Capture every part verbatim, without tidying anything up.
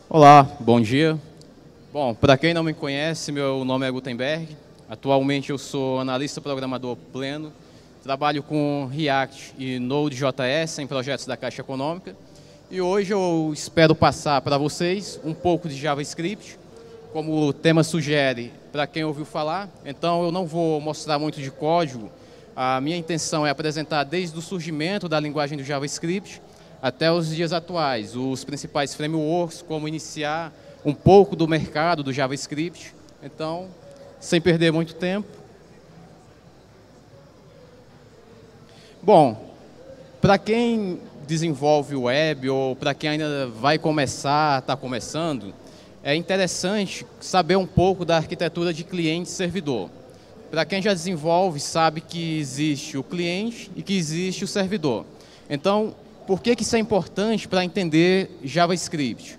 Olá, bom dia. Bom, para quem não me conhece, meu nome é Gutenberg. Atualmente eu sou analista programador pleno. Trabalho com React e Node.js em projetos da Caixa Econômica. E hoje eu espero passar para vocês um pouco de JavaScript, como o tema sugere, para quem ouviu falar. Então eu não vou mostrar muito de código. A minha intenção é apresentar desde o surgimento da linguagem do JavaScript até os dias atuais, os principais frameworks, como iniciar um pouco do mercado do JavaScript. Então, sem perder muito tempo. Bom, para quem desenvolve web ou para quem ainda vai começar, está começando, é interessante saber um pouco da arquitetura de cliente-servidor. Para quem já desenvolve, sabe que existe o cliente e que existe o servidor. Então, por que que isso é importante para entender JavaScript?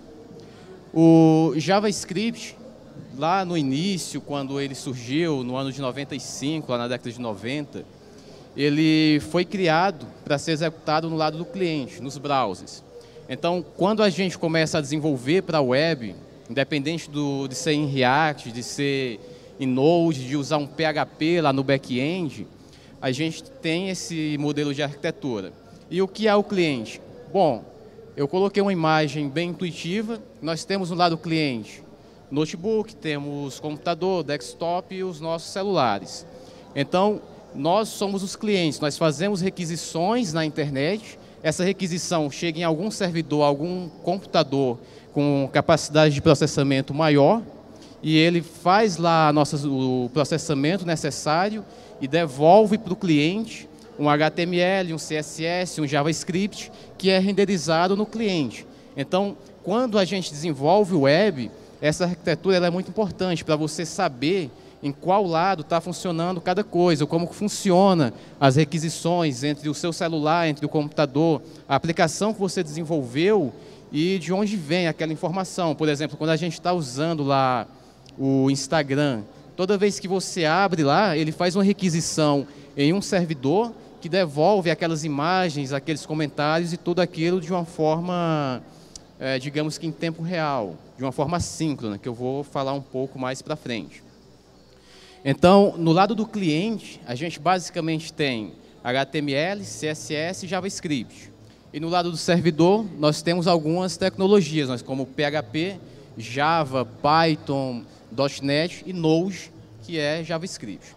O JavaScript, lá no início, quando ele surgiu, no ano de noventa e cinco, lá na década de noventa, ele foi criado para ser executado no lado do cliente, nos browsers. Então, quando a gente começa a desenvolver para a web, independente do, de ser em React, de ser em Node, de usar um P H P lá no back-end, a gente tem esse modelo de arquitetura. E o que é o cliente? Bom, eu coloquei uma imagem bem intuitiva. Nós temos no lado do cliente notebook, temos computador, desktop e os nossos celulares. Então, nós somos os clientes, nós fazemos requisições na internet, essa requisição chega em algum servidor, algum computador com capacidade de processamento maior, e ele faz lá nossas, o processamento necessário e devolve para o cliente um H T M L, um C S S, um JavaScript, que é renderizado no cliente. Então, quando a gente desenvolve o web, essa arquitetura ela é muito importante para você saber em qual lado está funcionando cada coisa, como funciona as requisições entre o seu celular, entre o computador, a aplicação que você desenvolveu e de onde vem aquela informação. Por exemplo, quando a gente está usando lá o Instagram, toda vez que você abre lá, ele faz uma requisição em um servidor que devolve aquelas imagens, aqueles comentários e tudo aquilo de uma forma, é, digamos que em tempo real, de uma forma síncrona, que eu vou falar um pouco mais para frente. Então, no lado do cliente, a gente basicamente tem H T M L, C S S e JavaScript. E no lado do servidor, nós temos algumas tecnologias, nós como P H P, Java, Python, .NET e Node, que é JavaScript.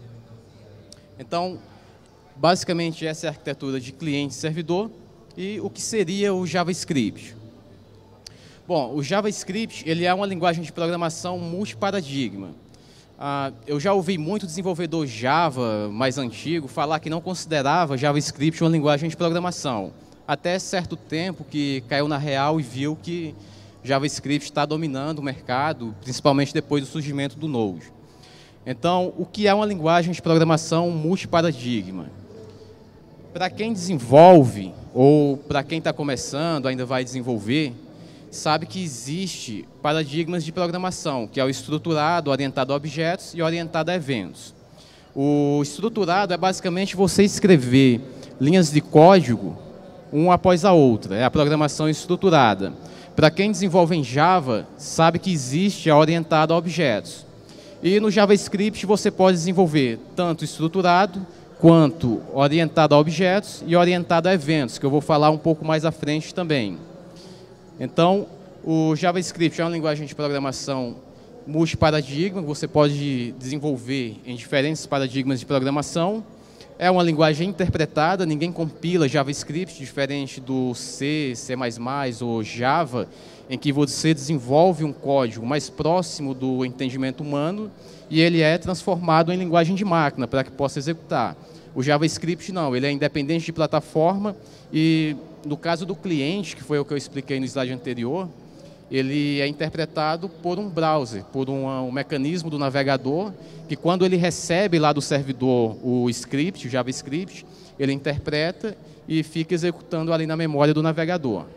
Então, basicamente, essa é a arquitetura de cliente-servidor e o que seria o JavaScript. Bom, o JavaScript ele é uma linguagem de programação multiparadigma. Ah, eu já ouvi muito desenvolvedor Java mais antigo falar que não considerava JavaScript uma linguagem de programação. Até certo tempo que caiu na real e viu que JavaScript está dominando o mercado, principalmente depois do surgimento do Node. Então, o que é uma linguagem de programação multiparadigma? Para quem desenvolve, ou para quem está começando, ainda vai desenvolver, sabe que existe paradigmas de programação, que é o estruturado, orientado a objetos e orientado a eventos. O estruturado é basicamente você escrever linhas de código uma após a outra, é a programação estruturada. Para quem desenvolve em Java, sabe que existe a orientada a objetos. E no JavaScript você pode desenvolver tanto estruturado, quanto orientado a objetos e orientado a eventos, que eu vou falar um pouco mais à frente também. Então, o JavaScript é uma linguagem de programação multiparadigma, você pode desenvolver em diferentes paradigmas de programação. É uma linguagem interpretada, ninguém compila JavaScript, diferente do C, C mais mais ou Java, em que você desenvolve um código mais próximo do entendimento humano e ele é transformado em linguagem de máquina para que possa executar. O JavaScript não, ele é independente de plataforma e, no caso do cliente, que foi o que eu expliquei no slide anterior, ele é interpretado por um browser, por um, um mecanismo do navegador, que quando ele recebe lá do servidor o script, o JavaScript, ele interpreta e fica executando ali na memória do navegador.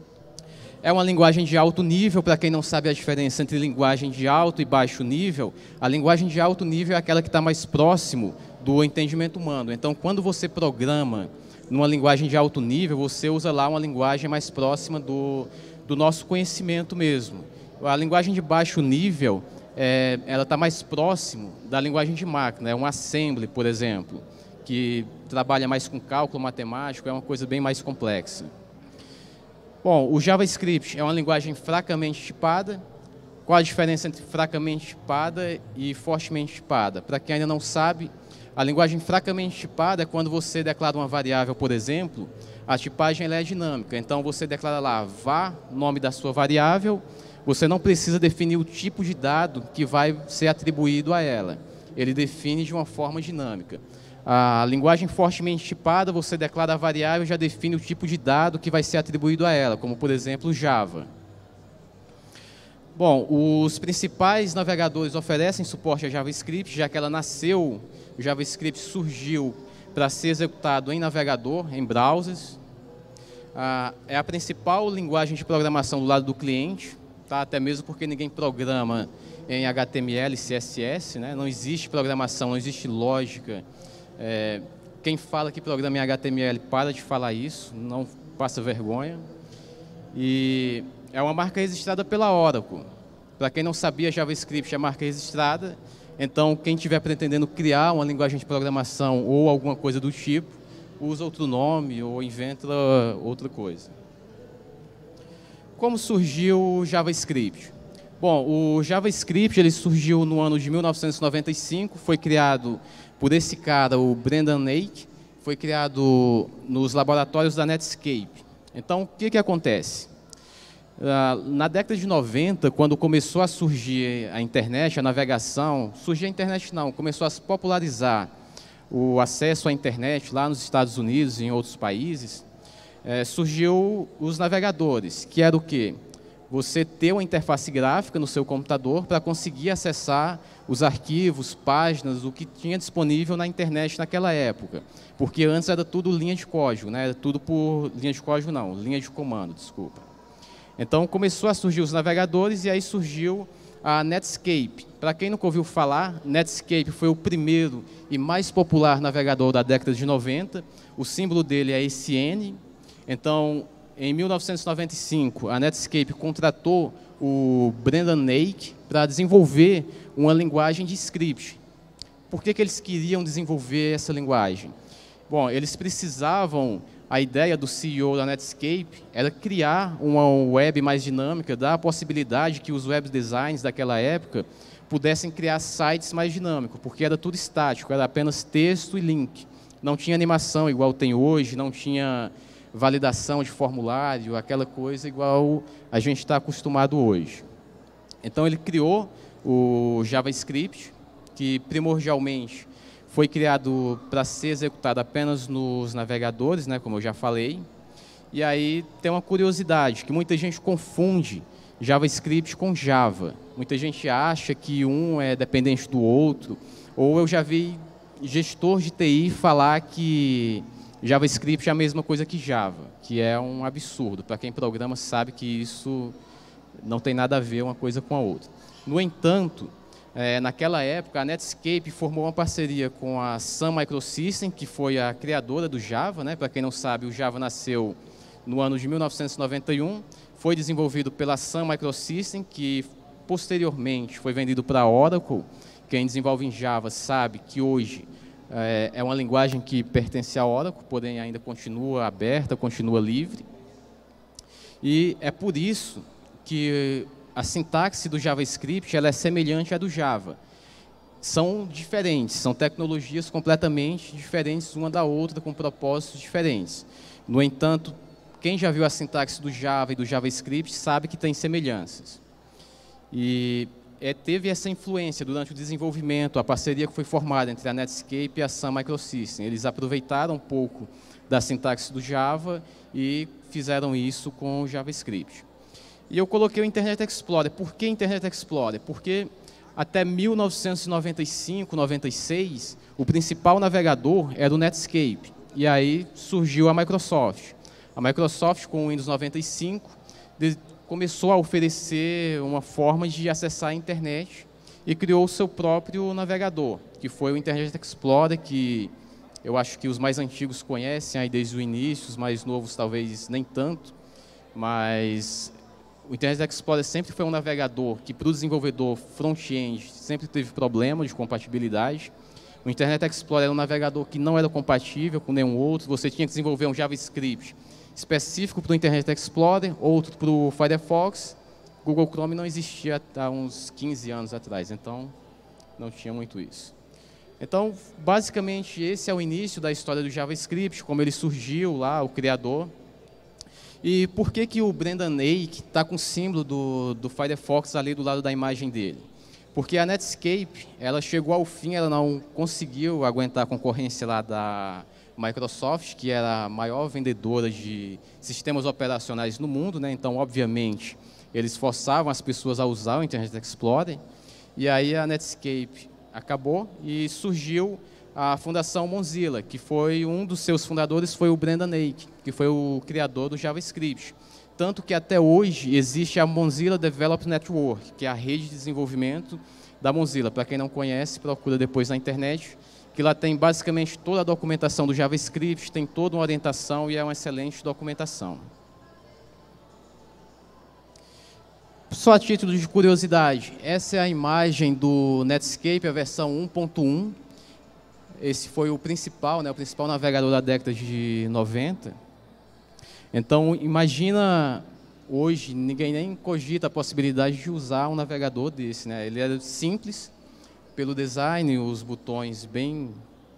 É uma linguagem de alto nível, para quem não sabe a diferença entre linguagem de alto e baixo nível, a linguagem de alto nível é aquela que está mais próximo do entendimento humano. Então, quando você programa numa linguagem de alto nível, você usa lá uma linguagem mais próxima do, do nosso conhecimento mesmo. A linguagem de baixo nível, é, ela está mais próximo da linguagem de máquina, é um assembly, por exemplo, que trabalha mais com cálculo matemático, é uma coisa bem mais complexa. Bom, o JavaScript é uma linguagem fracamente tipada. Qual a diferença entre fracamente tipada e fortemente tipada? Para quem ainda não sabe, a linguagem fracamente tipada é quando você declara uma variável, por exemplo, a tipagem ela é dinâmica. Então, você declara lá var, nome da sua variável, você não precisa definir o tipo de dado que vai ser atribuído a ela. Ele define de uma forma dinâmica. A linguagem fortemente tipada, você declara a variável e já define o tipo de dado que vai ser atribuído a ela, como, por exemplo, o Java. Bom, os principais navegadores oferecem suporte a JavaScript, já que ela nasceu, o JavaScript surgiu para ser executado em navegador, em browsers. Ah, é a principal linguagem de programação do lado do cliente, tá? Até mesmo porque ninguém programa em H T M L e C S S, né? Não existe programação, não existe lógica. É, quem fala que programa em H T M L, para de falar isso, não passa vergonha. E é uma marca registrada pela Oracle. Para quem não sabia, JavaScript é marca registrada. Então, quem estiver pretendendo criar uma linguagem de programação ou alguma coisa do tipo, usa outro nome ou inventa outra coisa. Como surgiu o JavaScript? Bom, o JavaScript ele surgiu no ano de mil novecentos e noventa e cinco, foi criado por esse cara, o Brendan Eich, foi criado nos laboratórios da Netscape. Então, o que, que acontece? Na década de noventa, quando começou a surgir a internet, a navegação, surgiu a internet não, começou a se popularizar o acesso à internet lá nos Estados Unidos e em outros países, é, surgiu os navegadores, que era o quê? Você ter uma interface gráfica no seu computador para conseguir acessar os arquivos, páginas, o que tinha disponível na internet naquela época. Porque antes era tudo linha de código, né? Era tudo por linha de código não, linha de comando, desculpa. Então começou a surgir os navegadores e aí surgiu a Netscape. Para quem nunca ouviu falar, Netscape foi o primeiro e mais popular navegador da década de noventa. O símbolo dele é esse N. Então, em mil novecentos e noventa e cinco, a Netscape contratou o Brendan Eich para desenvolver uma linguagem de script. Por que que eles queriam desenvolver essa linguagem? Bom, eles precisavam, a ideia do C E O da Netscape era criar uma web mais dinâmica, dar a possibilidade que os web designs daquela época pudessem criar sites mais dinâmicos, porque era tudo estático, era apenas texto e link. Não tinha animação igual tem hoje, não tinha validação de formulário, aquela coisa igual a gente está acostumado hoje. Então, ele criou o JavaScript, que primordialmente foi criado para ser executado apenas nos navegadores, né, como eu já falei. E aí tem uma curiosidade, que muita gente confunde JavaScript com Java. Muita gente acha que um é dependente do outro, ou eu já vi gestor de T I falar que JavaScript é a mesma coisa que Java, que é um absurdo. Para quem programa sabe que isso não tem nada a ver uma coisa com a outra. No entanto, é, naquela época, a Netscape formou uma parceria com a Sun Microsystems, que foi a criadora do Java, né? Para quem não sabe, o Java nasceu no ano de mil novecentos e noventa e um, foi desenvolvido pela Sun Microsystems, que posteriormente foi vendido para a Oracle. Quem desenvolve em Java sabe que hoje é, é uma linguagem que pertence à Oracle, porém ainda continua aberta, continua livre. E é por isso que a sintaxe do JavaScript ela é semelhante à do Java. São diferentes, são tecnologias completamente diferentes uma da outra, com propósitos diferentes. No entanto, quem já viu a sintaxe do Java e do JavaScript sabe que tem semelhanças. E é, teve essa influência durante o desenvolvimento, a parceria que foi formada entre a Netscape e a Sun Microsystems. Eles aproveitaram um pouco da sintaxe do Java e fizeram isso com o JavaScript. E eu coloquei o Internet Explorer. Por que Internet Explorer? Porque até mil novecentos e noventa e cinco, noventa e seis, o principal navegador era o Netscape. E aí surgiu a Microsoft. A Microsoft, com o Windows noventa e cinco, começou a oferecer uma forma de acessar a internet e criou o seu próprio navegador, que foi o Internet Explorer, que eu acho que os mais antigos conhecem aí desde o início, os mais novos talvez nem tanto, mas o Internet Explorer sempre foi um navegador que, para o desenvolvedor front-end, sempre teve problema de compatibilidade. O Internet Explorer era um navegador que não era compatível com nenhum outro. Você tinha que desenvolver um JavaScript específico para o Internet Explorer, outro para o Firefox. Google Chrome não existia há uns quinze anos atrás, então não tinha muito isso. Então, basicamente, esse é o início da história do JavaScript, como ele surgiu lá, o criador. E por que que o Brendan Eich está com o símbolo do, do Firefox ali do lado da imagem dele? Porque a Netscape, ela chegou ao fim, ela não conseguiu aguentar a concorrência lá da Microsoft, que era a maior vendedora de sistemas operacionais no mundo, né? Então, obviamente, eles forçavam as pessoas a usar o Internet Explorer. E aí a Netscape acabou e surgiu a Fundação Mozilla, que foi um dos seus fundadores, foi o Brendan Eich, que foi o criador do JavaScript. Tanto que até hoje existe a Mozilla Development Network, que é a rede de desenvolvimento da Mozilla. Para quem não conhece, procura depois na internet, que lá tem basicamente toda a documentação do JavaScript, tem toda uma orientação e é uma excelente documentação. Só a título de curiosidade, essa é a imagem do Netscape, a versão um ponto um. Esse foi o principal, né, o principal navegador da década de noventa. Então, imagina, hoje, ninguém nem cogita a possibilidade de usar um navegador desse, né? Ele era simples, pelo design, os botões bem...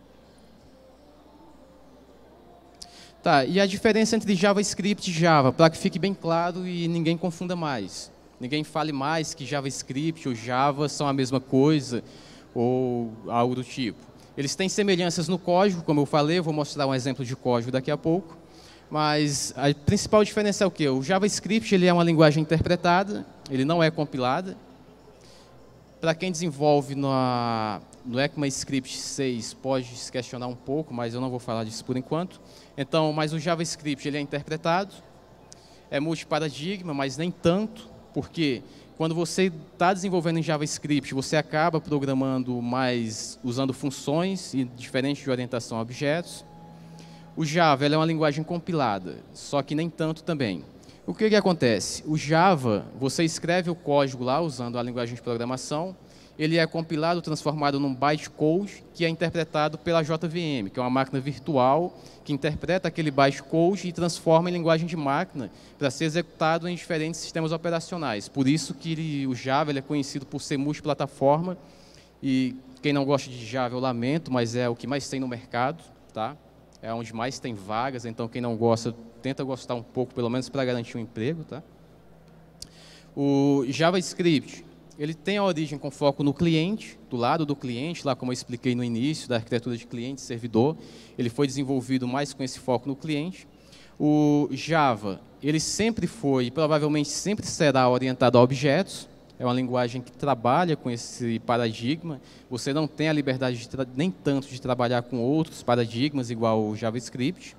Tá, e a diferença entre JavaScript e Java, para que fique bem claro e ninguém confunda mais. Ninguém fale mais que JavaScript ou Java são a mesma coisa, ou algo do tipo. Eles têm semelhanças no código, como eu falei, eu vou mostrar um exemplo de código daqui a pouco. Mas a principal diferença é o quê? O JavaScript ele é uma linguagem interpretada, ele não é compilada. Para quem desenvolve no, no ECMAScript seis, pode se questionar um pouco, mas eu não vou falar disso por enquanto. Então, mas o JavaScript ele é interpretado, é multiparadigma, mas nem tanto, porque quando você está desenvolvendo em JavaScript, você acaba programando mais usando funções e diferente de orientação a objetos. O Java ele é uma linguagem compilada, só que nem tanto também. O que que acontece? O Java, você escreve o código lá usando a linguagem de programação, ele é compilado, transformado num bytecode que é interpretado pela J V M, que é uma máquina virtual que interpreta aquele bytecode e transforma em linguagem de máquina para ser executado em diferentes sistemas operacionais. Por isso que ele, o Java ele é conhecido por ser multiplataforma e quem não gosta de Java eu lamento, mas é o que mais tem no mercado, tá? É onde mais tem vagas, então quem não gosta, tenta gostar um pouco, pelo menos para garantir um emprego, tá? O JavaScript, ele tem a origem com foco no cliente, do lado do cliente, lá como eu expliquei no início, da arquitetura de cliente e servidor, ele foi desenvolvido mais com esse foco no cliente. O Java, ele sempre foi, e provavelmente sempre será orientado a objetos, é uma linguagem que trabalha com esse paradigma, você não tem a liberdade de nem tanto de trabalhar com outros paradigmas, igual o JavaScript.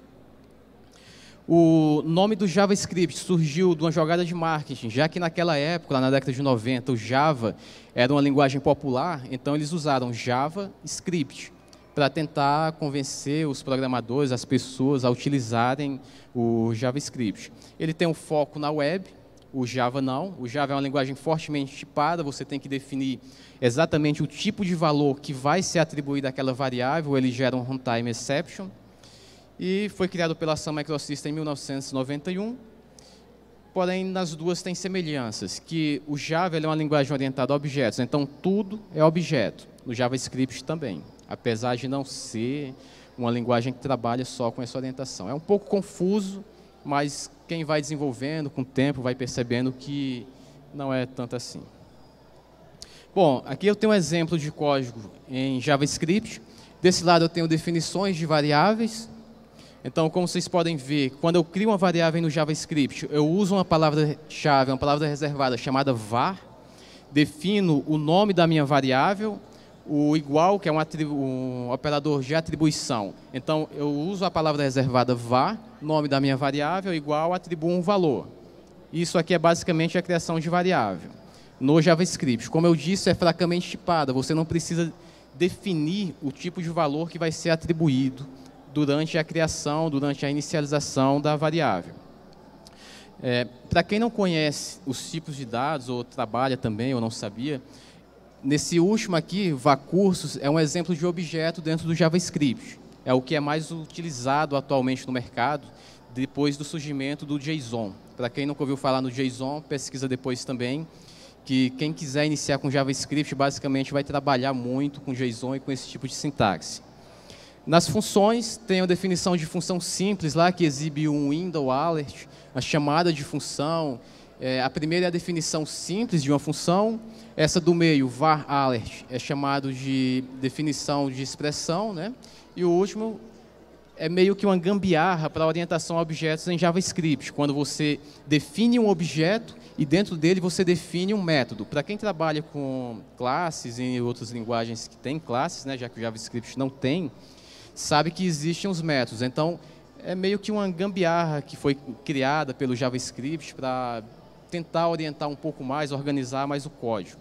O nome do JavaScript surgiu de uma jogada de marketing, já que naquela época, lá na década de noventa, o Java era uma linguagem popular, então eles usaram JavaScript para tentar convencer os programadores, as pessoas a utilizarem o JavaScript. Ele tem um foco na web, o Java não. O Java é uma linguagem fortemente tipada, você tem que definir exatamente o tipo de valor que vai ser atribuído àquela variável, ele gera um runtime exception. E foi criado pela Sun Microsystems em mil novecentos e noventa e um. Porém, nas duas tem semelhanças, que o Java ele é uma linguagem orientada a objetos, então tudo é objeto. No JavaScript também, apesar de não ser uma linguagem que trabalha só com essa orientação. É um pouco confuso, mas quem vai desenvolvendo com o tempo vai percebendo que não é tanto assim. Bom, aqui eu tenho um exemplo de código em JavaScript. Desse lado eu tenho definições de variáveis. Então, como vocês podem ver, quando eu crio uma variável no JavaScript, eu uso uma palavra-chave, uma palavra reservada chamada var, defino o nome da minha variável, o igual, que é um, um operador de atribuição. Então, eu uso a palavra reservada var, nome da minha variável, igual, atribuo um valor. Isso aqui é basicamente a criação de variável. No JavaScript, como eu disse, é fracamente tipada, você não precisa definir o tipo de valor que vai ser atribuído durante a criação, durante a inicialização da variável. É, para quem não conhece os tipos de dados, ou trabalha também, ou não sabia, nesse último aqui, vacursos, é um exemplo de objeto dentro do JavaScript. É o que é mais utilizado atualmente no mercado, depois do surgimento do JSON. Para quem nunca ouviu falar no JSON, pesquisa depois também, que quem quiser iniciar com JavaScript, basicamente vai trabalhar muito com JSON e com esse tipo de sintaxe. Nas funções, tem a definição de função simples lá, que exibe um window alert, a chamada de função. É, a primeira é a definição simples de uma função. Essa do meio, var alert, é chamado de definição de expressão, né? E o último é meio que uma gambiarra para orientação a objetos em JavaScript, quando você define um objeto e dentro dele você define um método. Para quem trabalha com classes e outras linguagens que têm classes, né, já que o JavaScript não tem, sabe que existem os métodos. Então, é meio que uma gambiarra que foi criada pelo JavaScript para tentar orientar um pouco mais, organizar mais o código.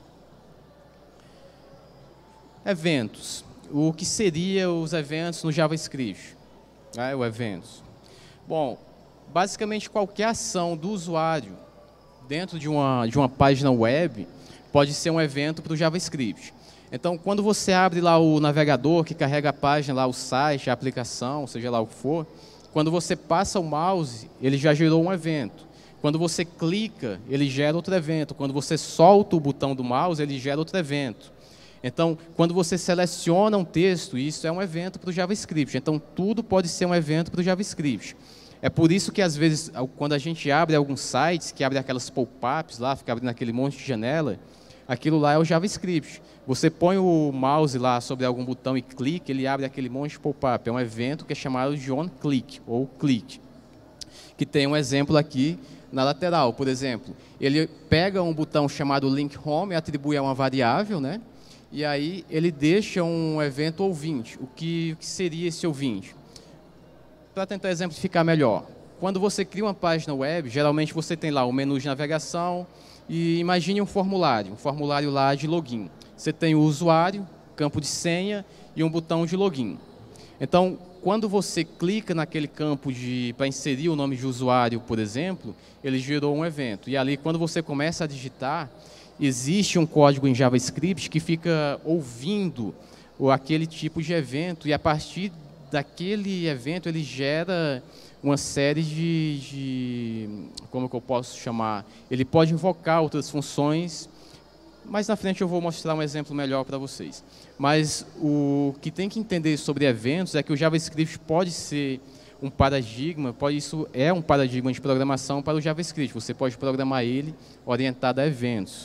Eventos. O que seriam os eventos no JavaScript? É, o eventos. Bom, basicamente qualquer ação do usuário dentro de uma, de uma página web pode ser um evento para o JavaScript. Então, quando você abre lá o navegador que carrega a página, lá o site, a aplicação, seja lá o que for, quando você passa o mouse, ele já gerou um evento. Quando você clica, ele gera outro evento. Quando você solta o botão do mouse, ele gera outro evento. Então, quando você seleciona um texto, isso é um evento para o JavaScript. Então, tudo pode ser um evento para o JavaScript. É por isso que, às vezes, quando a gente abre alguns sites, que abre aquelas pop-ups lá, fica abrindo aquele monte de janela, aquilo lá é o JavaScript. Você põe o mouse lá sobre algum botão e clica, ele abre aquele monte de pop-up. É um evento que é chamado de onClick, ou click. Que tem um exemplo aqui na lateral, por exemplo. Ele pega um botão chamado link home e atribui a uma variável, né? E aí ele deixa um evento ouvinte. O que, o que seria esse ouvinte? Para tentar exemplificar melhor, quando você cria uma página web, geralmente você tem lá o menu de navegação e imagine um formulário, um formulário lá de login. Você tem o usuário, campo de senha e um botão de login. Então, quando você clica naquele campo para inserir o nome de usuário, por exemplo, ele gerou um evento. E ali, quando você começa a digitar, existe um código em JavaScript que fica ouvindo aquele tipo de evento e a partir daquele evento ele gera uma série de, de, como que eu posso chamar, ele pode invocar outras funções, mas na frente eu vou mostrar um exemplo melhor para vocês. Mas o que tem que entender sobre eventos é que o JavaScript pode ser um paradigma, pode, isso é um paradigma de programação para o JavaScript, você pode programar ele orientado a eventos.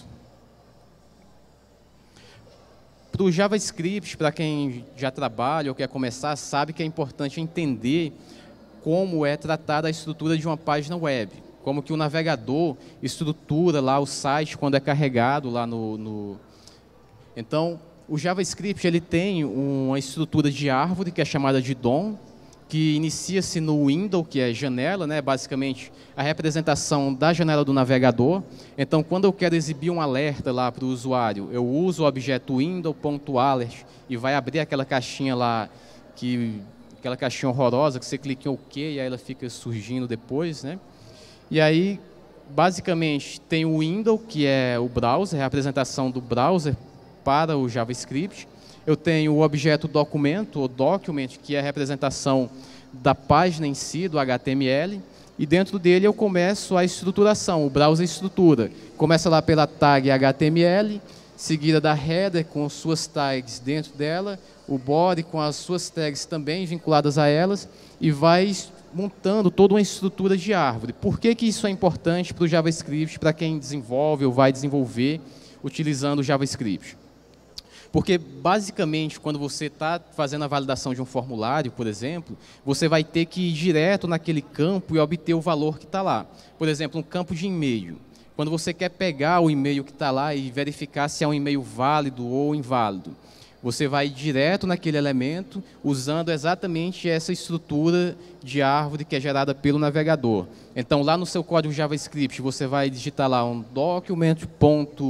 Para o JavaScript, para quem já trabalha ou quer começar, sabe que é importante entender como é tratada a estrutura de uma página web. Como que o navegador estrutura lá o site quando é carregado lá no... no... Então, o JavaScript ele tem uma estrutura de árvore que é chamada de D O M, que inicia-se no window, que é janela, né? Basicamente a representação da janela do navegador. Então, quando eu quero exibir um alerta lá para o usuário, eu uso o objeto window.alert e vai abrir aquela caixinha lá, que, aquela caixinha horrorosa que você clica em OK e aí ela fica surgindo depois, né? E aí, basicamente, tem o window, que é o browser, a apresentação do browser para o JavaScript. Eu tenho o objeto documento, ou document, que é a representação da página em si, do H T M L. E dentro dele eu começo a estruturação, o browser estrutura. Começa lá pela tag H T M L, seguida da header com suas tags dentro dela, o body com as suas tags também vinculadas a elas, e vai montando toda uma estrutura de árvore. Por que que isso é importante para o JavaScript, para quem desenvolve ou vai desenvolver utilizando o JavaScript? Porque, basicamente, quando você está fazendo a validação de um formulário, por exemplo, você vai ter que ir direto naquele campo e obter o valor que está lá. Por exemplo, um campo de e-mail. Quando você quer pegar o e-mail que está lá e verificar se é um e-mail válido ou inválido, você vai direto naquele elemento usando exatamente essa estrutura de árvore que é gerada pelo navegador. Então, lá no seu código JavaScript, você vai digitar lá um document ponto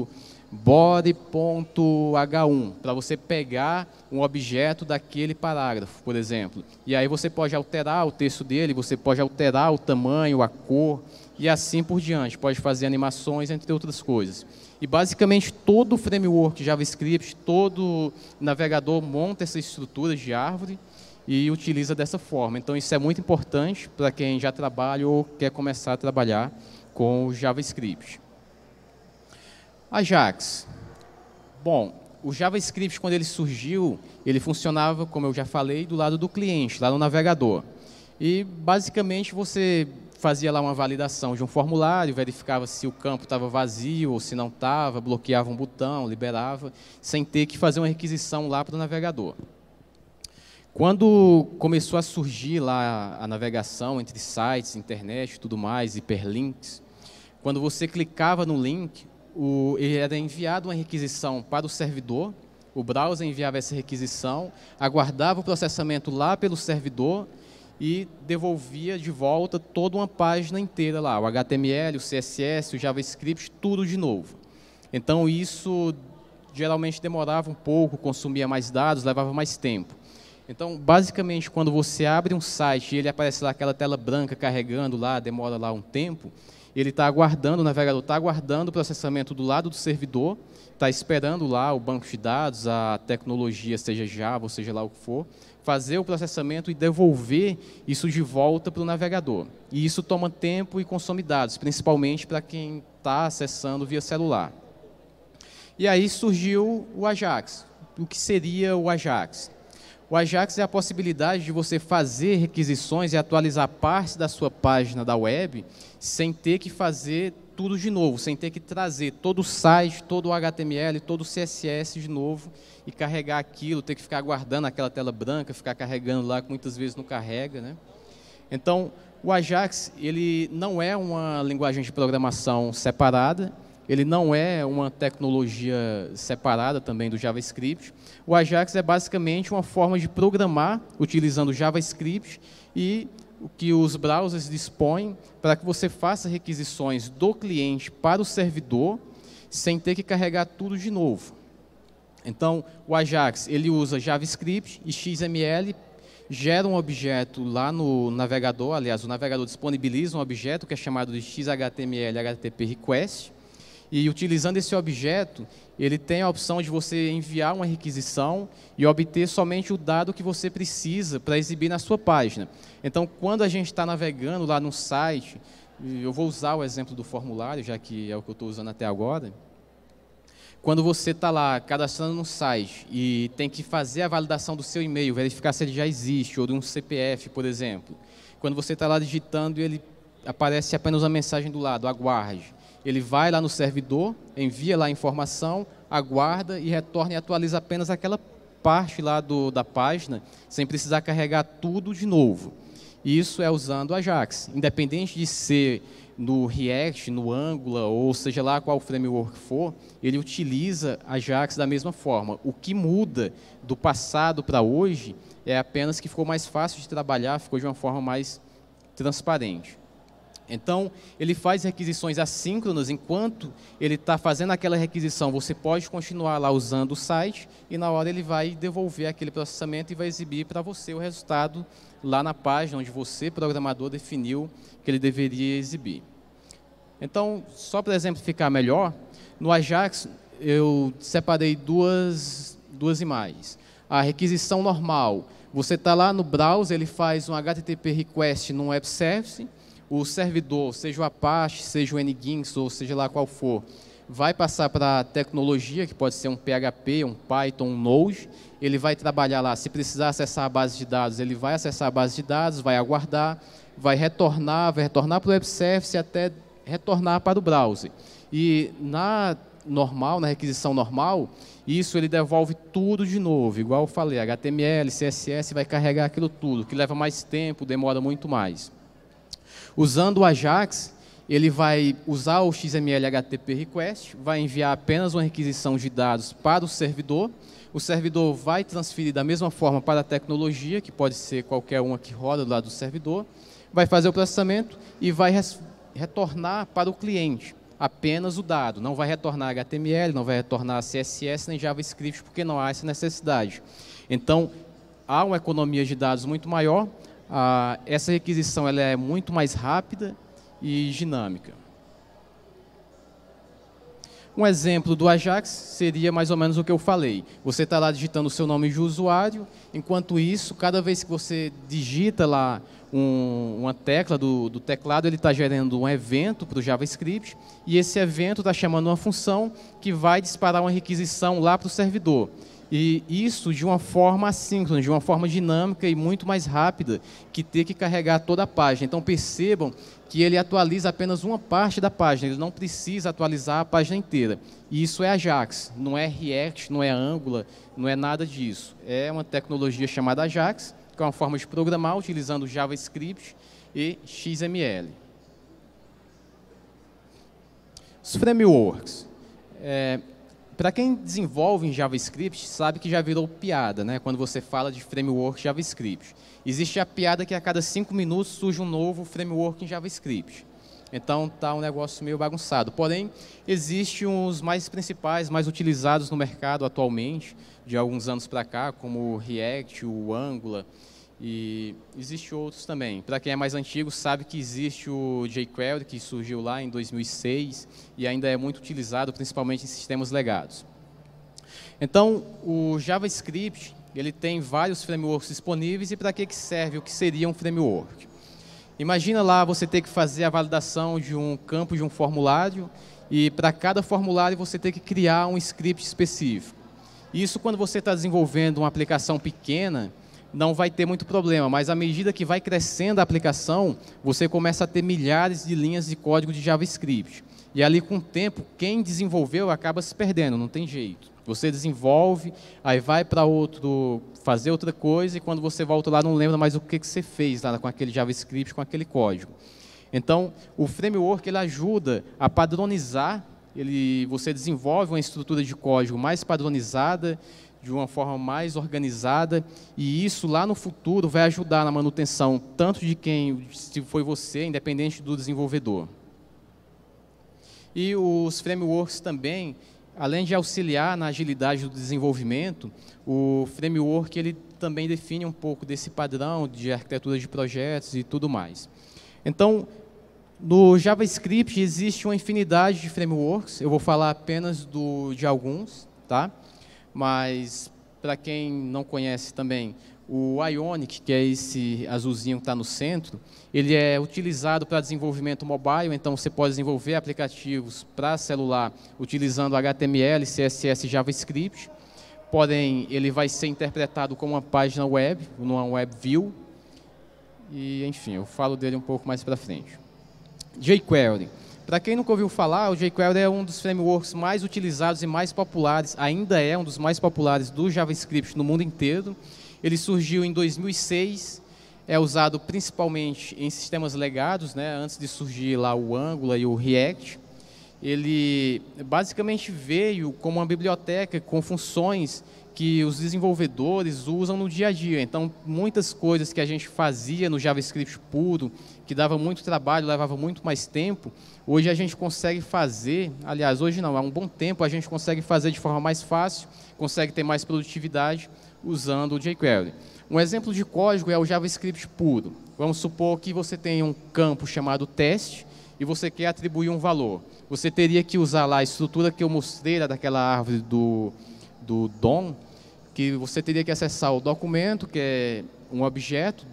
body ponto h um, para você pegar um objeto daquele parágrafo, por exemplo. E aí você pode alterar o texto dele, você pode alterar o tamanho, a cor, e assim por diante. Pode fazer animações, entre outras coisas. E basicamente todo o framework JavaScript, todo navegador monta essa estrutura de árvore e utiliza dessa forma. Então isso é muito importante para quem já trabalha ou quer começar a trabalhar com o JavaScript. Ajax. Bom, o JavaScript, quando ele surgiu, ele funcionava, como eu já falei, do lado do cliente, lá no navegador. E basicamente você fazia lá uma validação de um formulário, verificava se o campo estava vazio ou se não estava, bloqueava um botão, liberava, sem ter que fazer uma requisição lá para o navegador. Quando começou a surgir lá a navegação entre sites, internet e tudo mais, hiperlinks, quando você clicava no link, o, ele era enviado uma requisição para o servidor, o browser enviava essa requisição, aguardava o processamento lá pelo servidor e devolvia de volta toda uma página inteira lá, o H T M L, o C S S, o JavaScript, tudo de novo. Então isso geralmente demorava um pouco, consumia mais dados, levava mais tempo. Então, basicamente, quando você abre um site e ele aparece lá aquela tela branca carregando lá, demora lá um tempo, ele está aguardando, o navegador está aguardando o processamento do lado do servidor, está esperando lá o banco de dados, a tecnologia, seja Java ou seja lá o que for, fazer o processamento e devolver isso de volta para o navegador. E isso toma tempo e consome dados, principalmente para quem está acessando via celular. E aí surgiu o Ajax. O que seria o Ajax? O Ajax é a possibilidade de você fazer requisições e atualizar partes da sua página da web sem ter que fazer tudo de novo, sem ter que trazer todo o site, todo o H T M L, todo o C S S de novo e carregar aquilo, ter que ficar aguardando aquela tela branca, ficar carregando lá, que muitas vezes não carrega, né? Então, o Ajax, ele não é uma linguagem de programação separada, ele não é uma tecnologia separada também do JavaScript. O Ajax é basicamente uma forma de programar utilizando JavaScript e o que os browsers dispõem para que você faça requisições do cliente para o servidor sem ter que carregar tudo de novo. Então, o Ajax ele usa JavaScript e X M L, gera um objeto lá no navegador, aliás, o navegador disponibiliza um objeto que é chamado de X H T M L H T T P Request, e utilizando esse objeto, ele tem a opção de você enviar uma requisição e obter somente o dado que você precisa para exibir na sua página. Então, quando a gente está navegando lá no site, eu vou usar o exemplo do formulário, já que é o que eu estou usando até agora. Quando você está lá cadastrando no site e tem que fazer a validação do seu e-mail, verificar se ele já existe, ou de um C P F, por exemplo. Quando você está lá digitando, ele aparece apenas uma mensagem do lado, aguarde. Ele vai lá no servidor, envia lá a informação, aguarda e retorna e atualiza apenas aquela parte lá do, da página, sem precisar carregar tudo de novo. Isso é usando o Ajax. Independente de ser no React, no Angular, ou seja lá qual framework for, ele utiliza Ajax da mesma forma. O que muda do passado para hoje é apenas que ficou mais fácil de trabalhar, ficou de uma forma mais transparente. Então, ele faz requisições assíncronas, enquanto ele está fazendo aquela requisição, você pode continuar lá usando o site, e na hora ele vai devolver aquele processamento e vai exibir para você o resultado lá na página onde você, programador, definiu que ele deveria exibir. Então, só para exemplificar melhor, no Ajax eu separei duas, duas imagens. A requisição normal, você está lá no browser, ele faz um H T T P request num web service, o servidor, seja o Apache, seja o Nginx, ou seja lá qual for, vai passar para a tecnologia, que pode ser um P H P, um Python, um Node. Ele vai trabalhar lá, se precisar acessar a base de dados, ele vai acessar a base de dados, vai aguardar, vai retornar, vai retornar para o web service até retornar para o browser. E na normal, na requisição normal, isso ele devolve tudo de novo, igual eu falei, H T M L, C S S, vai carregar aquilo tudo, que leva mais tempo, demora muito mais. Usando o Ajax, ele vai usar o X M L H T T P Request, vai enviar apenas uma requisição de dados para o servidor, o servidor vai transferir da mesma forma para a tecnologia, que pode ser qualquer uma que roda do lado do servidor, vai fazer o processamento e vai res retornar para o cliente apenas o dado, não vai retornar H T M L, não vai retornar C S S nem JavaScript, porque não há essa necessidade. Então, há uma economia de dados muito maior, ah, essa requisição ela é muito mais rápida e dinâmica. Um exemplo do Ajax seria mais ou menos o que eu falei. Você está lá digitando o seu nome de usuário, enquanto isso, cada vez que você digita lá um, uma tecla do, do teclado, ele está gerando um evento para o JavaScript, e esse evento está chamando uma função que vai disparar uma requisição lá para o servidor. E isso de uma forma assíncrona, de uma forma dinâmica e muito mais rápida que ter que carregar toda a página. Então, percebam que ele atualiza apenas uma parte da página, ele não precisa atualizar a página inteira. E isso é Ajax, não é React, não é Angular, não é nada disso. É uma tecnologia chamada Ajax, que é uma forma de programar utilizando JavaScript e X M L. Os frameworks. É, Para quem desenvolve em JavaScript, sabe que já virou piada, né? Quando você fala de framework JavaScript. Existe a piada que a cada cinco minutos surge um novo framework em JavaScript. Então, está um negócio meio bagunçado. Porém, existem os mais principais, mais utilizados no mercado atualmente, de alguns anos para cá, como o React, o Angular, e existem outros também. Para quem é mais antigo, sabe que existe o jQuery, que surgiu lá em dois mil e seis, e ainda é muito utilizado, principalmente em sistemas legados. Então, o JavaScript ele tem vários frameworks disponíveis, e para que que serve o que seria um framework? Imagina lá você ter que fazer a validação de um campo de um formulário, e para cada formulário você ter que criar um script específico. Isso, quando você está desenvolvendo uma aplicação pequena, não vai ter muito problema, mas à medida que vai crescendo a aplicação, você começa a ter milhares de linhas de código de JavaScript. E ali, com o tempo, quem desenvolveu acaba se perdendo, não tem jeito. Você desenvolve, aí vai para outro, fazer outra coisa, e quando você volta lá, não lembra mais o que que você fez lá com aquele JavaScript, com aquele código. Então, o framework ele ajuda a padronizar, ele, você desenvolve uma estrutura de código mais padronizada, de uma forma mais organizada, e isso lá no futuro vai ajudar na manutenção tanto de quem, se foi você, independente do desenvolvedor. E os frameworks também, além de auxiliar na agilidade do desenvolvimento, o framework ele também define um pouco desse padrão de arquitetura de projetos e tudo mais. Então, no JavaScript existe uma infinidade de frameworks, eu vou falar apenas do, de alguns, tá? Mas, para quem não conhece também, o Ionic, que é esse azulzinho que está no centro, ele é utilizado para desenvolvimento mobile, então você pode desenvolver aplicativos para celular utilizando H T M L, C S S e JavaScript, porém ele vai ser interpretado como uma página web, numa web view, e enfim, eu falo dele um pouco mais para frente. jQuery. Para quem nunca ouviu falar, o jQuery é um dos frameworks mais utilizados e mais populares, ainda é um dos mais populares do JavaScript no mundo inteiro. Ele surgiu em dois mil e seis, é usado principalmente em sistemas legados, né, antes de surgir lá o Angular e o React. Ele basicamente veio como uma biblioteca com funções que os desenvolvedores usam no dia a dia. Então, muitas coisas que a gente fazia no JavaScript puro, que dava muito trabalho, levava muito mais tempo, hoje a gente consegue fazer, aliás, hoje não, há um bom tempo a gente consegue fazer de forma mais fácil, consegue ter mais produtividade usando o jQuery. Um exemplo de código é o JavaScript puro. Vamos supor que você tem um campo chamado teste e você quer atribuir um valor. Você teria que usar lá a estrutura que eu mostrei lá daquela árvore do, do D O M, que você teria que acessar o documento, que é um objeto,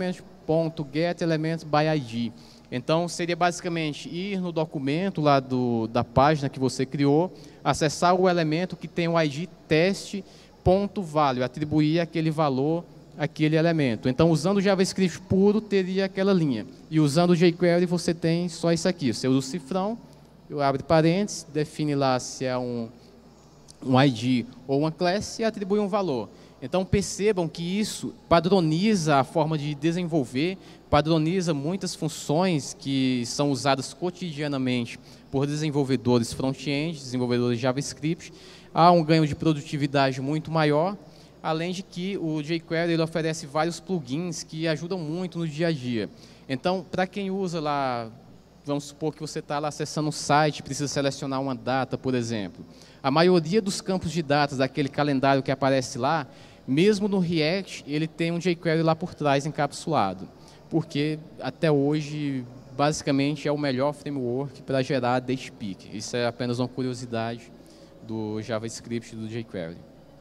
document.getElementsById. Então, seria basicamente ir no documento lá do, da página que você criou, acessar o elemento que tem o I D teste.value, atribuir aquele valor àquele elemento. Então, usando o JavaScript puro, teria aquela linha. E usando o jQuery, você tem só isso aqui. Você usa o cifrão, eu abro parênteses, define lá se é um, um I D ou uma classe e atribui um valor. Então, percebam que isso padroniza a forma de desenvolver, padroniza muitas funções que são usadas cotidianamente por desenvolvedores front-end, desenvolvedores JavaScript. Há um ganho de produtividade muito maior, além de que o jQuery ele oferece vários plugins que ajudam muito no dia a dia. Então, para quem usa lá, vamos supor que você está lá acessando um site, precisa selecionar uma data, por exemplo. A maioria dos campos de datas daquele calendário que aparece lá, mesmo no React, ele tem um jQuery lá por trás encapsulado, porque até hoje, basicamente, é o melhor framework para gerar date peak. Isso é apenas uma curiosidade do JavaScript e do jQuery.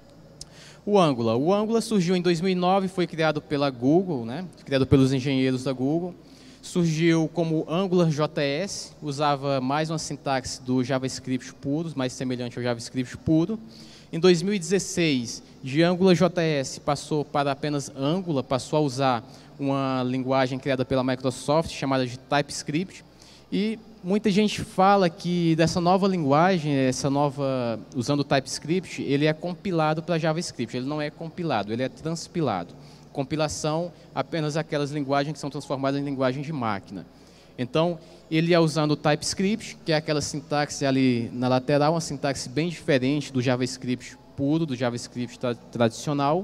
O Angular. O Angular surgiu em dois mil e nove, foi criado pela Google, né? Criado pelos engenheiros da Google. Surgiu como AngularJS, usava mais uma sintaxe do JavaScript puro, mais semelhante ao JavaScript puro. Em dois mil e dezesseis, de AngularJS passou para apenas Angular, passou a usar uma linguagem criada pela Microsoft chamada de TypeScript. E muita gente fala que dessa nova linguagem, essa nova, usando o TypeScript, ele é compilado para JavaScript. Ele não é compilado, ele é transpilado. Compilação, apenas aquelas linguagens que são transformadas em linguagem de máquina. Então, ele é usando o TypeScript, que é aquela sintaxe ali na lateral, uma sintaxe bem diferente do JavaScript puro, do JavaScript tra tradicional.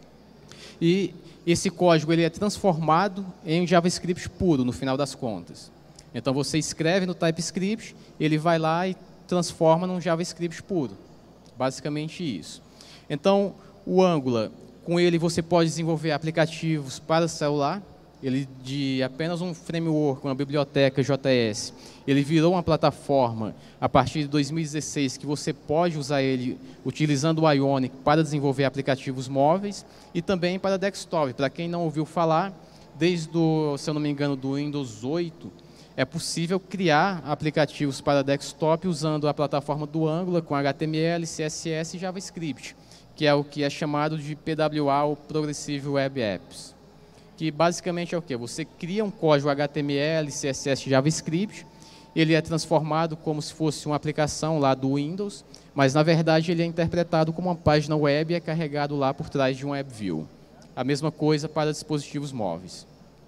E esse código ele é transformado em JavaScript puro, no final das contas. Então, você escreve no TypeScript, ele vai lá e transforma num JavaScript puro. Basicamente isso. Então, o Angular, com ele você pode desenvolver aplicativos para celular. Ele, de apenas um framework, uma biblioteca J S, ele virou uma plataforma a partir de dois mil e dezesseis que você pode usar ele utilizando o Ionic para desenvolver aplicativos móveis e também para desktop. Para quem não ouviu falar, desde, o, se eu não me engano, do Windows oito, é possível criar aplicativos para desktop usando a plataforma do Angular com H T M L, C S S e JavaScript, que é o que é chamado de P W A, ou Progressive Web Apps. Que basicamente é o quê? Você cria um código H T M L, C S S e JavaScript, ele é transformado como se fosse uma aplicação lá do Windows, mas na verdade ele é interpretado como uma página web e é carregado lá por trás de um WebView. A mesma coisa para dispositivos móveis.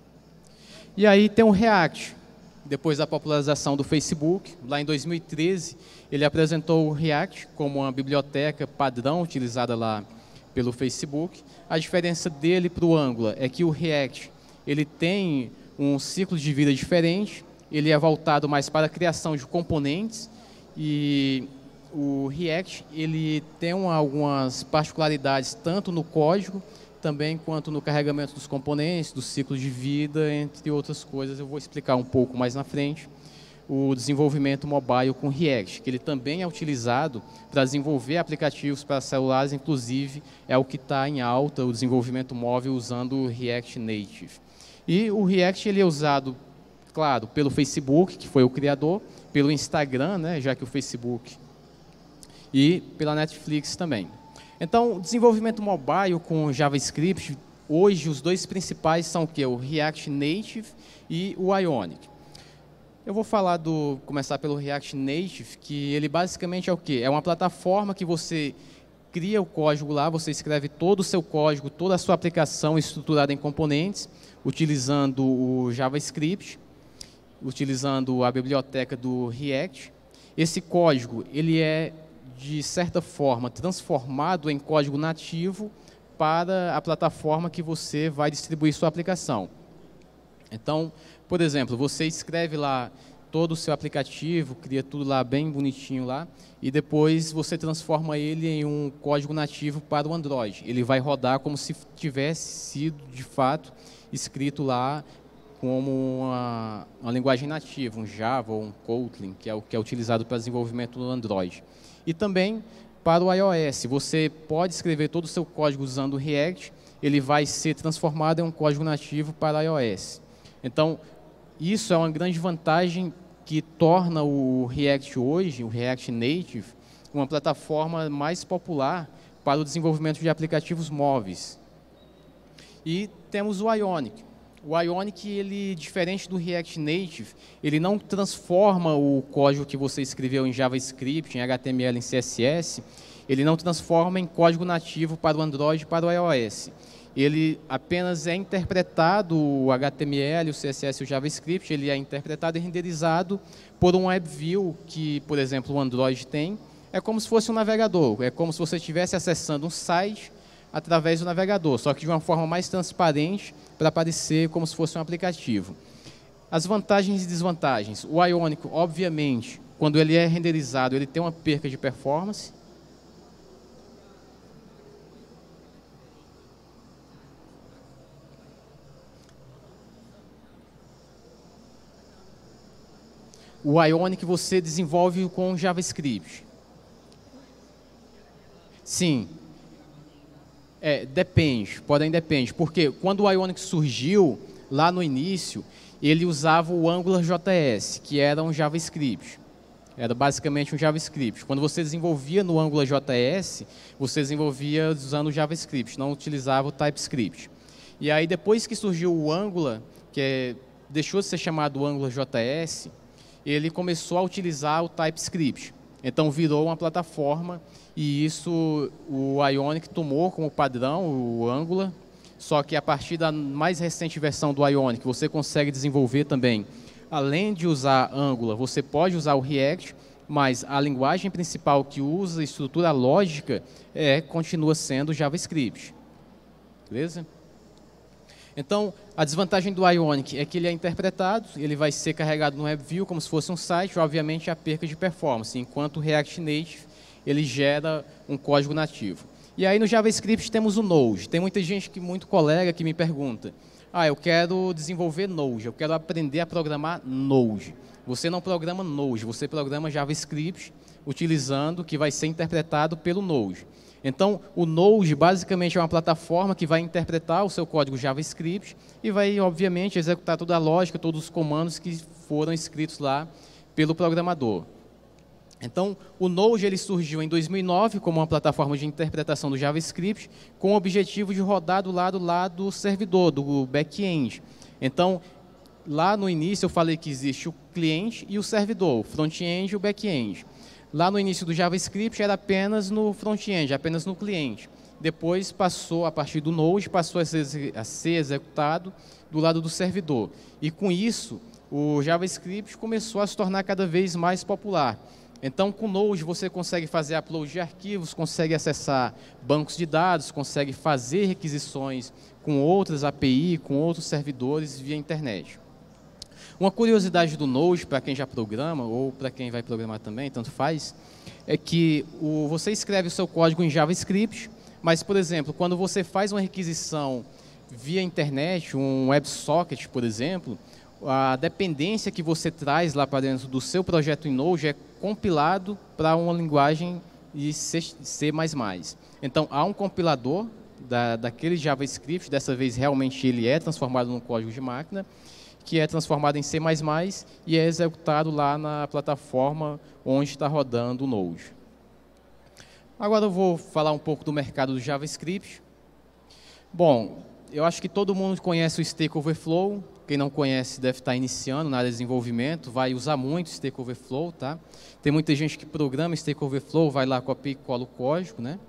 E aí tem o React. Depois da popularização do Facebook, lá em dois mil e treze, ele apresentou o React como uma biblioteca padrão utilizada lá pelo Facebook. A diferença dele para o Angular é que o React ele tem um ciclo de vida diferente, ele é voltado mais para a criação de componentes e o React ele tem uma, algumas particularidades tanto no código também quanto no carregamento dos componentes, do ciclo de vida, entre outras coisas. Eu vou explicar um pouco mais na frente o desenvolvimento mobile com React, que ele também é utilizado para desenvolver aplicativos para celulares, inclusive é o que está em alta, o desenvolvimento móvel usando o React Native. E o React ele é usado, claro, pelo Facebook, que foi o criador, pelo Instagram, né, já que o Facebook, e pela Netflix também. Então, o desenvolvimento mobile com JavaScript, hoje os dois principais são o quê? O React Native e o Ionic. Eu vou falar do, começar pelo React Native, que ele basicamente é o quê? É uma plataforma que você cria o código lá, você escreve todo o seu código, toda a sua aplicação estruturada em componentes, utilizando o JavaScript, utilizando a biblioteca do React. Esse código, ele é de certa forma, transformado em código nativo para a plataforma que você vai distribuir sua aplicação. Então, por exemplo, você escreve lá todo o seu aplicativo, cria tudo lá bem bonitinho lá, e depois você transforma ele em um código nativo para o Android. Ele vai rodar como se tivesse sido, de fato, escrito lá como uma, uma linguagem nativa, um Java ou um Kotlin, que é o que é utilizado para desenvolvimento no Android. E também para o iOS, você pode escrever todo o seu código usando o React, ele vai ser transformado em um código nativo para iOS. Então, isso é uma grande vantagem que torna o React hoje, o React Native, uma plataforma mais popular para o desenvolvimento de aplicativos móveis. E temos o Ionic. O Ionic, ele, diferente do React Native, ele não transforma o código que você escreveu em JavaScript, em H T M L, em C S S, ele não transforma em código nativo para o Android e para o iOS. Ele apenas é interpretado, o H T M L, o C S S e o JavaScript, ele é interpretado e renderizado por um WebView que, por exemplo, o Android tem. É como se fosse um navegador, é como se você estivesse acessando um site através do navegador, só que de uma forma mais transparente para parecer como se fosse um aplicativo. As vantagens e desvantagens. O Ionic, obviamente, quando ele é renderizado, ele tem uma perca de performance. O Ionic você desenvolve com JavaScript. Sim. É, depende, porém depende. Porque quando o Ionic surgiu, lá no início, ele usava o AngularJS, que era um JavaScript. Era basicamente um JavaScript. Quando você desenvolvia no AngularJS, você desenvolvia usando o JavaScript, não utilizava o TypeScript. E aí, depois que surgiu o Angular, que é, deixou de ser chamado AngularJS, ele começou a utilizar o TypeScript. Então, virou uma plataforma e isso o Ionic tomou como padrão, o Angular, só que a partir da mais recente versão do Ionic, você consegue desenvolver também, além de usar Angular, você pode usar o React, mas a linguagem principal que usa a estrutura lógica é, continua sendo JavaScript. Beleza? Então, a desvantagem do Ionic é que ele é interpretado, ele vai ser carregado no WebView como se fosse um site, obviamente a perca de performance, enquanto o React Native ele gera um código nativo. E aí no JavaScript temos o Node. Tem muita gente, que, muito colega que me pergunta, ah, eu quero desenvolver Node, eu quero aprender a programar Node. Você não programa Node, você programa JavaScript utilizando, que vai ser interpretado pelo Node. Então, o Node basicamente é uma plataforma que vai interpretar o seu código JavaScript e vai, obviamente, executar toda a lógica, todos os comandos que foram escritos lá pelo programador. Então, o Node ele surgiu em dois mil e nove como uma plataforma de interpretação do JavaScript com o objetivo de rodar do lado lá do servidor, do back-end. Então, lá no início eu falei que existe o cliente e o servidor, o front-end e o back-end. Lá no início do JavaScript era apenas no front-end, apenas no cliente. Depois passou, a partir do Node, passou a ser, a ser executado do lado do servidor. E com isso, o JavaScript começou a se tornar cada vez mais popular. Então, com o Node, você consegue fazer upload de arquivos, consegue acessar bancos de dados, consegue fazer requisições com outras A P I, com outros servidores via internet. Uma curiosidade do Node, para quem já programa, ou para quem vai programar também, tanto faz, é que o, você escreve o seu código em JavaScript, mas, por exemplo, quando você faz uma requisição via internet, um WebSocket, por exemplo, a dependência que você traz lá para dentro do seu projeto em Node é compilado para uma linguagem de C mais mais. Então, há um compilador da, daquele JavaScript, dessa vez realmente ele é transformado num código de máquina, que é transformado em C mais mais e é executado lá na plataforma onde está rodando o Node. Agora eu vou falar um pouco do mercado do JavaScript. Bom, eu acho que todo mundo conhece o Stack Overflow. Quem não conhece deve estar iniciando na área de desenvolvimento, vai usar muito o Stack Overflow, tá? Tem muita gente que programa Stack Overflow, vai lá, copia e cola o código, né?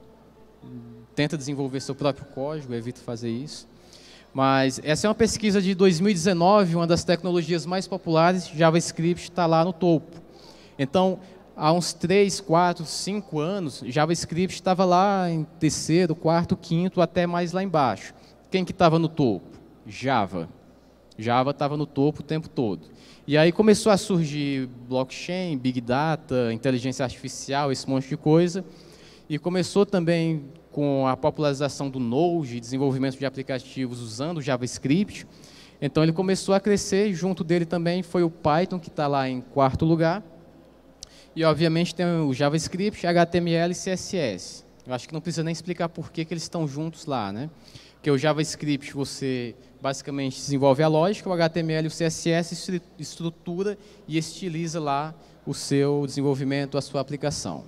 Tenta desenvolver seu próprio código, evita fazer isso. Mas essa é uma pesquisa de dois mil e dezenove, uma das tecnologias mais populares, JavaScript está lá no topo. Então, há uns três, quatro, cinco anos, JavaScript estava lá em terceiro, quarto, quinto, até mais lá embaixo. Quem que estava no topo? Java. Java estava no topo o tempo todo. E aí começou a surgir blockchain, big data, inteligência artificial, esse monte de coisa. E começou também com a popularização do Node, desenvolvimento de aplicativos usando JavaScript. Então ele começou a crescer, junto dele também foi o Python, que está lá em quarto lugar. E obviamente tem o JavaScript, H T M L e C S S. Eu acho que não precisa nem explicar por que, que eles estão juntos lá, né? Porque o JavaScript você basicamente desenvolve a lógica, o H T M L e o C S S estrutura e estiliza lá o seu desenvolvimento, a sua aplicação.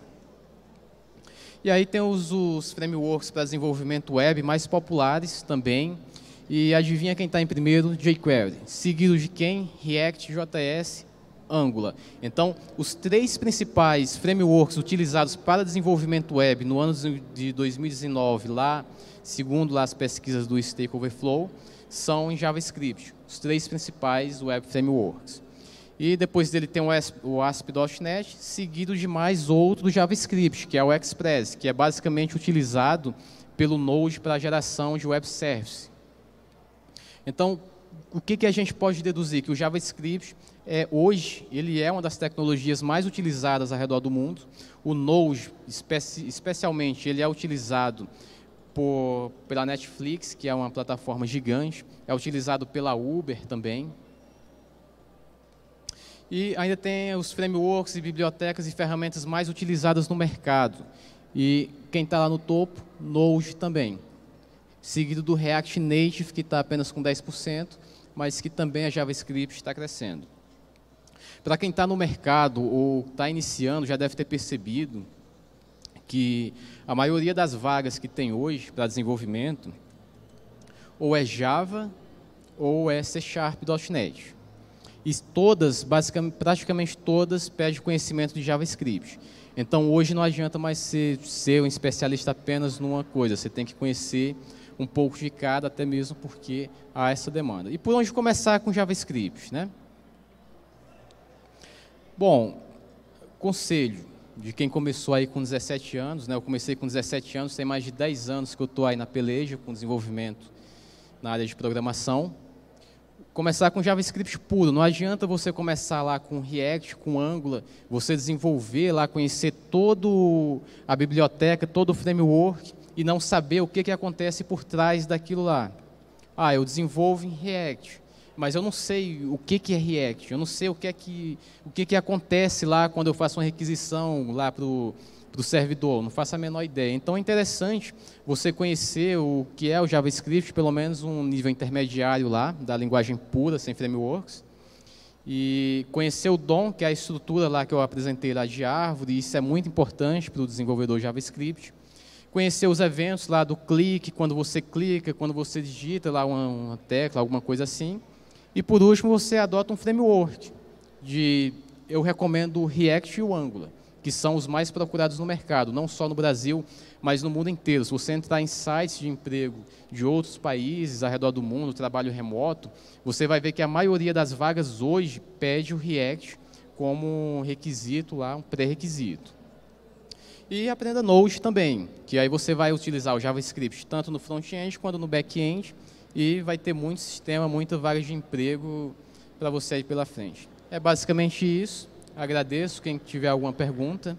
E aí tem os, os frameworks para desenvolvimento web mais populares também. E adivinha quem está em primeiro? jQuery. Seguido de quem? React, J S, Angular. Então, os três principais frameworks utilizados para desenvolvimento web no ano de dois mil e dezenove, lá, segundo lá as pesquisas do Stack Overflow, são em JavaScript. Os três principais web frameworks. E depois dele tem o A S P ponto net, seguido de mais outro JavaScript, que é o Express, que é basicamente utilizado pelo Node para a geração de web service. Então, o que, que a gente pode deduzir? Que o JavaScript, é, hoje, ele é uma das tecnologias mais utilizadas ao redor do mundo. O Node, especi especialmente, ele é utilizado por, pela Netflix, que é uma plataforma gigante, é utilizado pela Uber também. E ainda tem os frameworks e bibliotecas e ferramentas mais utilizadas no mercado. E quem está lá no topo, Node também. Seguido do React Native, que está apenas com dez por cento, mas que também a JavaScript está crescendo. Para quem está no mercado ou está iniciando, já deve ter percebido que a maioria das vagas que tem hoje para desenvolvimento ou é Java ou é C Sharp ponto net. E todas, basicamente, praticamente todas, pedem conhecimento de JavaScript. Então, hoje não adianta mais ser, ser um especialista apenas numa coisa, você tem que conhecer um pouco de cada, até mesmo porque há essa demanda. E por onde começar com JavaScript, né? Bom, conselho de quem começou aí com dezessete anos, né? Eu comecei com dezessete anos, tem mais de dez anos que eu estou aí na peleja com desenvolvimento na área de programação. Começar com JavaScript puro, não adianta você começar lá com React, com Angular, você desenvolver lá, conhecer toda a biblioteca, todo o framework e não saber o que, que acontece por trás daquilo lá. Ah, eu desenvolvo em React, mas eu não sei o que, que é React, eu não sei o que, é que, o que, que acontece lá quando eu faço uma requisição lá para o servidor, não faço a menor ideia. Então é interessante você conhecer o que é o JavaScript, pelo menos um nível intermediário lá, da linguagem pura, sem frameworks, e conhecer o D O M, que é a estrutura lá que eu apresentei lá de árvore, e isso é muito importante para o desenvolvedor JavaScript. Conhecer os eventos lá do clique, quando você clica, quando você digita lá uma, uma tecla, alguma coisa assim. E por último, você adota um framework. De, eu recomendo o React e o Angular, que são os mais procurados no mercado, não só no Brasil, mas no mundo inteiro. Se você entrar em sites de emprego de outros países ao redor do mundo, trabalho remoto, você vai ver que a maioria das vagas hoje pede o React como requisito lá, um pré-requisito. E aprenda Node também, que aí você vai utilizar o JavaScript tanto no front-end quanto no back-end e vai ter muito sistema, muita vaga de emprego para você aí pela frente. É basicamente isso. Agradeço quem tiver alguma pergunta.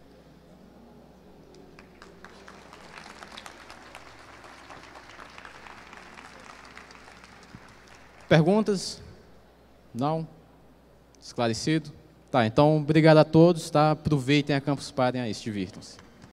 Perguntas? Não? Esclarecido? Tá, então, obrigado a todos, tá? Aproveitem a Campus Party aí, se divirtam-se.